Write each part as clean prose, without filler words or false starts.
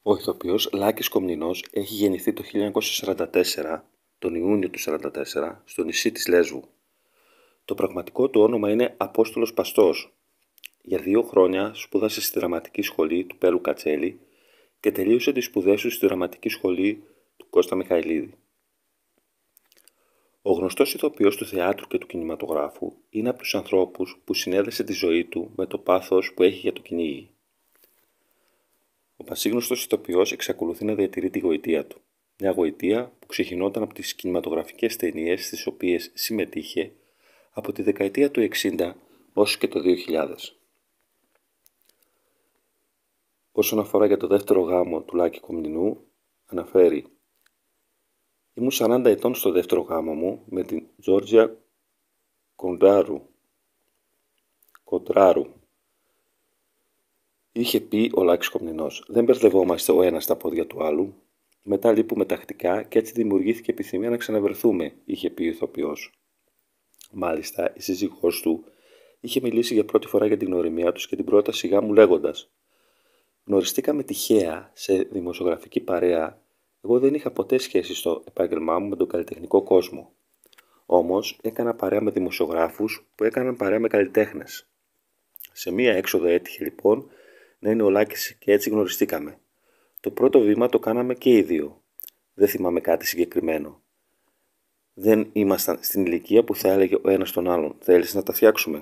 Ο ηθοποιός Λάκης Κομνηνός έχει γεννηθεί το 1944, τον Ιούνιο του 1944, στο νησί της Λέσβου. Το πραγματικό του όνομα είναι Απόστολος Παστός. Για 2 χρόνια σπούδασε στη δραματική σχολή του Πέλου Κατσέλη και τελείωσε τις σπουδές του στη δραματική σχολή του Κώστα Μιχαηλίδη. Ο γνωστός ηθοποιός του θεάτρου και του κινηματογράφου είναι από τους ανθρώπους που συνέδεσε τη ζωή του με το πάθος που έχει για το κυνήγι. Ο πασίγνωστος ηθοποιός εξακολουθεί να διατηρεί τη γοητεία του. Μια γοητεία που ξεκινόταν από τις κινηματογραφικές ταινίες στις οποίες συμμετείχε από τη δεκαετία του 60 ως και το 2000. Όσον αφορά για το δεύτερο γάμο του Λάκη Κομνηνού, αναφέρει: «Ήμουν 40 ετών στο δεύτερο γάμο μου με την Τζόρτζια Κοντράρου. Είχε πει ο Λάκης Κομνηνός: «Δεν μπερδευόμαστε ο ένας στα πόδια του άλλου. Μετά λείπουμε τακτικά και έτσι δημιουργήθηκε επιθυμία να ξαναβρεθούμε», είχε πει ο ηθοποιός. Μάλιστα, η σύζυγός του είχε μιλήσει για πρώτη φορά για την γνωριμία τους και την πρόταση γάμου λέγοντας: «Γνωριστήκαμε τυχαία σε δημοσιογραφική παρέα. Εγώ δεν είχα ποτέ σχέση στο επάγγελμά μου με τον καλλιτεχνικό κόσμο. Όμως έκανα παρέα με δημοσιογράφους που έκαναν παρέα με καλλιτέχνες. Σε μία έξοδο έτυχε λοιπόν να είναι ο Λάκης και έτσι γνωριστήκαμε. Το πρώτο βήμα το κάναμε και οι δύο. Δεν θυμάμαι κάτι συγκεκριμένο. Δεν ήμασταν στην ηλικία που θα έλεγε ο ένας τον άλλον: «Θέλεις να τα φτιάξουμε?»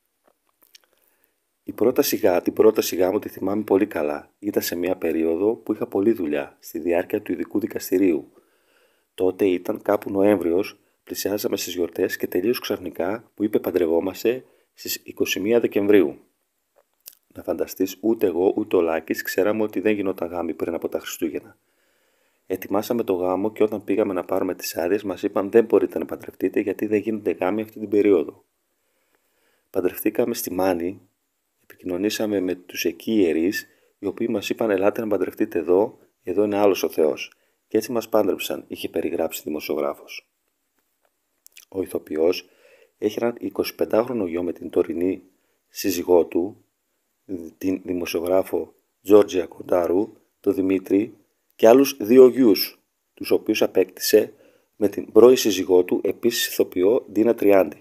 Την πρόταση γάμου τη θυμάμαι πολύ καλά. Ήταν σε μια περίοδο που είχα πολλή δουλειά, στη διάρκεια του ειδικού δικαστηρίου. Τότε ήταν κάπου Νοέμβριος, πλησιάζαμε στις γιορτές και τελείως ξαφνικά μου είπε παντρευόμαστε στις 21 Δεκεμβρίου. Να φανταστείς, ούτε εγώ ούτε ο Λάκης ξέραμε ότι δεν γινόταν γάμοι πριν από τα Χριστούγεννα. Ετοιμάσαμε το γάμο και όταν πήγαμε να πάρουμε τις άδειες μας είπαν: «Δεν μπορείτε να παντρευτείτε γιατί δεν γίνονται γάμοι αυτή την περίοδο». Παντρευτήκαμε στη Μάνη, επικοινωνήσαμε με τους εκεί ιερείς, οι οποίοι μας είπαν: «Ελάτε να παντρευτείτε εδώ, εδώ είναι άλλος ο Θεός». Και έτσι μας πάντρεψαν, είχε περιγράψει δημοσιογράφος. Ο ηθοποιός έχει έναν 25χρονο γιο με την τωρινή σύζυγό του, την δημοσιογράφο Τζόρτζια Κοντάρου, τον Δημήτρη, και άλλους 2 γιους, τους οποίους απέκτησε με την πρώη σύζυγό του, επίσης ηθοποιό, Ντίνα Τριάντη.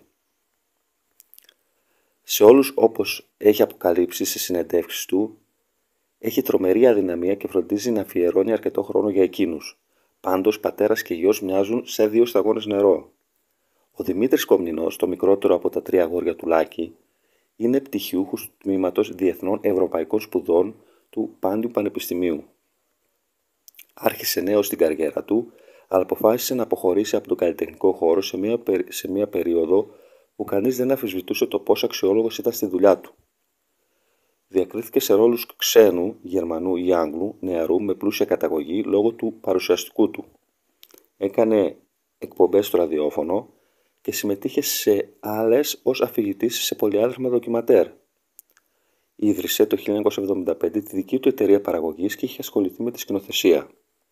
Σε όλους, όπως έχει αποκαλύψει σε συνεντεύξεις του, έχει τρομερή αδυναμία και φροντίζει να αφιερώνει αρκετό χρόνο για εκείνους. Πάντως, πατέρας και γιος μοιάζουν σε 2 σταγόνες νερό. Ο Δημήτρης Κομνηνός, το μικρότερο από τα 3 αγόρια του Λάκη, είναι πτυχιούχος του Τμήματος Διεθνών Ευρωπαϊκών Σπουδών του Πάντιου Πανεπιστημίου. Άρχισε νέος την καριέρα του, αλλά αποφάσισε να αποχωρήσει από τον καλλιτεχνικό χώρο σε μια περίοδο που κανείς δεν αμφισβητούσε το πόσο αξιόλογος ήταν στη δουλειά του. Διακρίθηκε σε ρόλους ξένου, Γερμανού ή Άγγλου, νεαρού με πλούσια καταγωγή λόγω του παρουσιαστικού του. Έκανε εκπομπές στο ραδιόφωνο και συμμετείχε σε άλλες ως αφηγητής σε πολυάριθμα ντοκιματέρ. Ίδρυσε το 1975 τη δική του εταιρεία παραγωγής και είχε ασχοληθεί με τη σκηνοθεσία.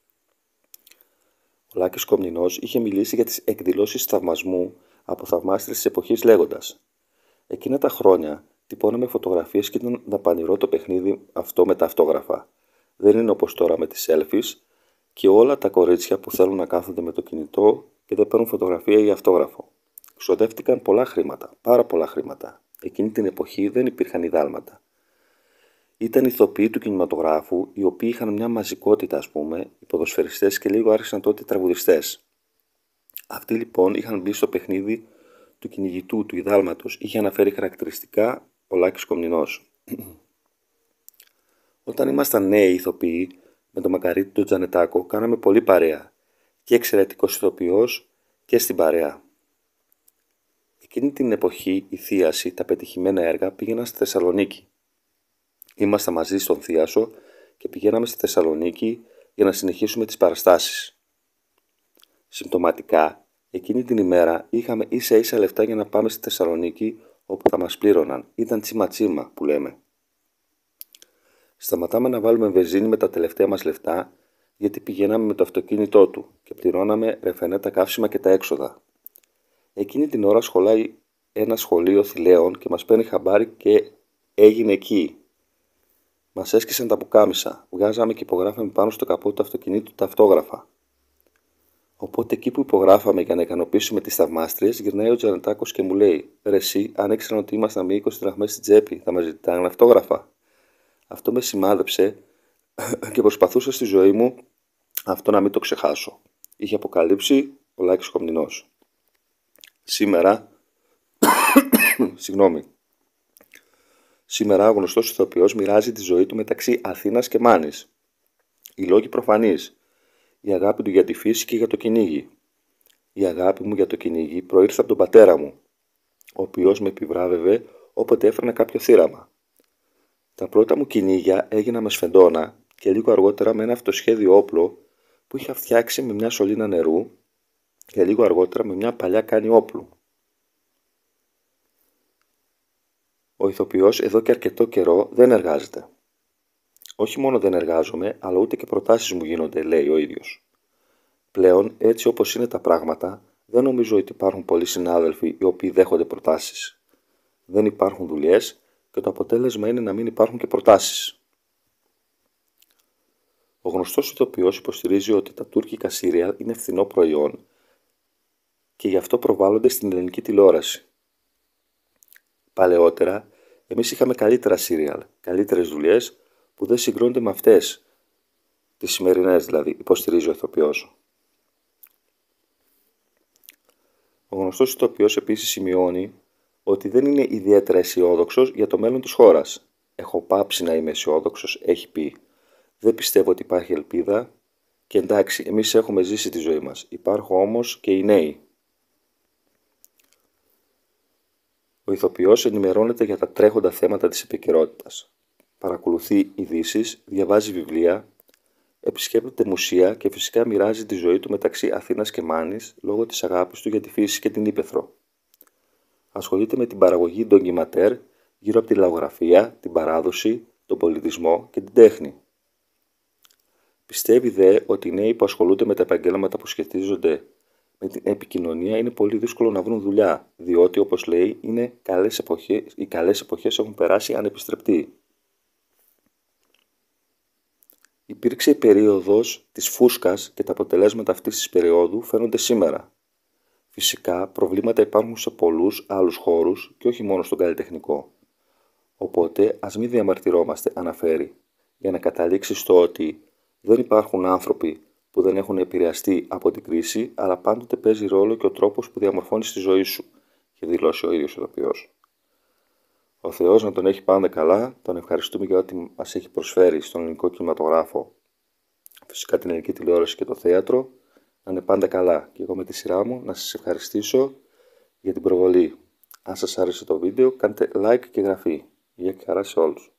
Ο Λάκης Κομνηνός είχε μιλήσει για τις εκδηλώσεις θαυμασμού από θαυμάστρες της εποχής λέγοντας: «Εκείνα τα χρόνια τυπώναμε φωτογραφίες και ήταν δαπανηρό το παιχνίδι αυτό με τα αυτόγραφα. Δεν είναι όπως τώρα με τις selfies και όλα τα κορίτσια που θέλουν να κάθονται με το κινητό και δεν παίρνουν φωτογραφία ή αυτόγραφο. Ξοδεύτηκαν πολλά χρήματα, πάρα πολλά χρήματα. Εκείνη την εποχή δεν υπήρχαν ιδάλματα. Ήταν ηθοποιοί του κινηματογράφου, οι οποίοι είχαν μια μαζικότητα, οι ποδοσφαιριστές και λίγο άρχισαν τότε οι τραγουδιστές. Αυτοί λοιπόν είχαν μπει στο παιχνίδι του κυνηγητού, του ιδάλματος», είχε αναφέρει χαρακτηριστικά ο Λάκης Κομνηνός. «Όταν ήμασταν νέοι ηθοποιοί, με τον Μακαρίτη τον Τζανετάκο, κάναμε πολύ παρέα και εξαιρετικός ηθοποιός και στην παρέα. Εκείνη την εποχή η Θίαση, τα πετυχημένα έργα πήγαιναν στη Θεσσαλονίκη. Ήμασταν μαζί στον Θίασο και πηγαίναμε στη Θεσσαλονίκη για να συνεχίσουμε τις παραστάσεις. Συμπτωματικά, εκείνη την ημέρα είχαμε ίσα ίσα λεφτά για να πάμε στη Θεσσαλονίκη όπου θα μας πλήρωναν. Ήταν τσίμα τσίμα που λέμε. Σταματάμε να βάλουμε βενζίνη με τα τελευταία μας λεφτά γιατί πηγαίναμε με το αυτοκίνητό του και πληρώναμε ρεφενέ τα καύσιμα και τα έξοδα. Εκείνη την ώρα σχολάει ένα σχολείο θηλαίων και μας παίρνει χαμπάρι και έγινε εκεί. Μας έσκησαν τα πουκάμισα, βγάζαμε και υπογράφαμε πάνω στο καπό του αυτοκινήτου τα αυτόγραφα. Οπότε εκεί που υπογράφαμε για να ικανοποιήσουμε τις θαυμάστριες, γυρνάει ο Τζανετάκος και μου λέει: «Ρε εσύ, αν ήξεραν ότι ήμασταν με 20 δραχμές στην τσέπη, θα μας ζητάγανε αυτόγραφα?» Αυτό με σημάδεψε και προσπαθούσα στη ζωή μου αυτό να μην το ξεχάσω. Είχε αποκαλύψει ο Λάκης Κομνηνός. Σήμερα ο γνωστός ηθοποιός μοιράζει τη ζωή του μεταξύ Αθήνας και Μάνης. Οι λόγοι προφανείς. Η αγάπη του για τη φύση και για το κυνήγι. Η αγάπη μου για το κυνήγι προήρθε από τον πατέρα μου, ο οποίος με επιβράβευε όποτε έφερνα κάποιο θύραμα. Τα πρώτα μου κυνήγια έγιναν με σφεντόνα και λίγο αργότερα με ένα αυτοσχέδιο όπλο που είχα φτιάξει με μια σωλήνα νερού και λίγο αργότερα με μια παλιά κάνη όπλου. Ο ηθοποιός εδώ και αρκετό καιρό δεν εργάζεται. Όχι μόνο δεν εργάζομαι, αλλά ούτε και προτάσεις μου γίνονται, λέει ο ίδιος. Πλέον, έτσι όπως είναι τα πράγματα, δεν νομίζω ότι υπάρχουν πολλοί συνάδελφοι οι οποίοι δέχονται προτάσεις. Δεν υπάρχουν δουλειές και το αποτέλεσμα είναι να μην υπάρχουν και προτάσεις. Ο γνωστός ηθοποιός υποστηρίζει ότι τα τουρκικά σύριαλ είναι φθηνό προϊόν και γι' αυτό προβάλλονται στην ελληνική τηλεόραση. Παλαιότερα, εμείς είχαμε καλύτερα σύριαλ, καλύτερες δουλειές που δεν συγκρίνονται με αυτές, τις σημερινές δηλαδή, υποστηρίζει ο ηθοποιός. Ο γνωστός ηθοποιός επίσης σημειώνει ότι δεν είναι ιδιαίτερα αισιόδοξος για το μέλλον της χώρας. «Έχω πάψει να είμαι αισιόδοξος», έχει πει. «Δεν πιστεύω ότι υπάρχει ελπίδα και εντάξει, εμείς έχουμε ζήσει τη ζωή μας. Υπάρχουν όμως και οι νέοι». Ο ηθοποιός ενημερώνεται για τα τρέχοντα θέματα της επικαιρότητας. Παρακολουθεί ειδήσεις, διαβάζει βιβλία, επισκέπτεται μουσεία και φυσικά μοιράζει τη ζωή του μεταξύ Αθήνας και Μάνης λόγω της αγάπης του για τη φύση και την ύπαιθρο. Ασχολείται με την παραγωγή ντοκιματέρ γύρω από τη λαογραφία, την παράδοση, τον πολιτισμό και την τέχνη. Πιστεύει δε ότι οι νέοι που ασχολούνται με τα επαγγέλματα που σχετίζονται με την επικοινωνία είναι πολύ δύσκολο να βρουν δουλειά, διότι όπως λέει οι καλές εποχές έχουν περάσει ανεπιστρεπτοί. Υπήρξε η περίοδος της φούσκας και τα αποτελέσματα αυτής της περίοδου φαίνονται σήμερα. Φυσικά, προβλήματα υπάρχουν σε πολλούς άλλους χώρους και όχι μόνο στον καλλιτεχνικό. Οπότε, ας μην διαμαρτυρόμαστε, αναφέρει, για να καταλήξει στο ότι δεν υπάρχουν άνθρωποι που δεν έχουν επηρεαστεί από την κρίση, αλλά πάντοτε παίζει ρόλο και ο τρόπος που διαμορφώνεις τη ζωή σου, έχει δηλώσει ο ίδιος ο ηθοποιός. Ο Θεός να τον έχει πάντα καλά, τον ευχαριστούμε για ό,τι μας έχει προσφέρει στον ελληνικό κινηματογράφο, φυσικά την ελληνική τηλεόραση και το θέατρο, να είναι πάντα καλά. Και εγώ με τη σειρά μου να σας ευχαριστήσω για την προβολή. Αν σας άρεσε το βίντεο, κάντε like και εγγραφή. Γεια και χαρά σε όλους.